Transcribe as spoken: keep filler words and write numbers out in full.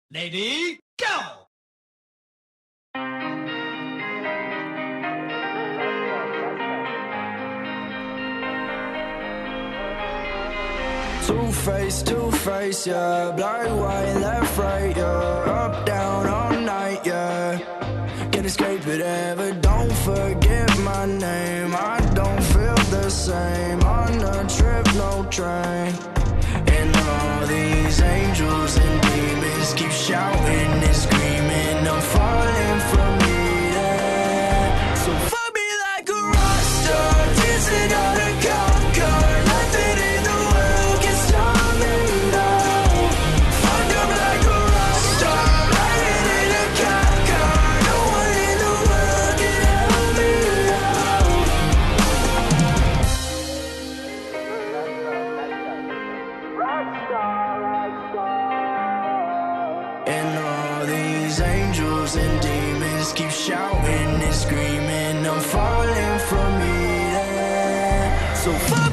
Lady, go! Two-face, two-face, yeah. Black, white, left, right, yeah. Up, down, all night, yeah. Can't escape it ever, don't forget my name. I don't feel the same on a trip, no train. And all these angels and demons keep shouting and screaming, I'm falling from Eden. So fuck me like a rock star, dancing on a cop car. Nothing in the world can stop me now. Fucked up like a rock star, riding in a cop car. No one in the world can help me out. And all these angels and demons keep shouting and screaming, I'm falling from Eden. So fuck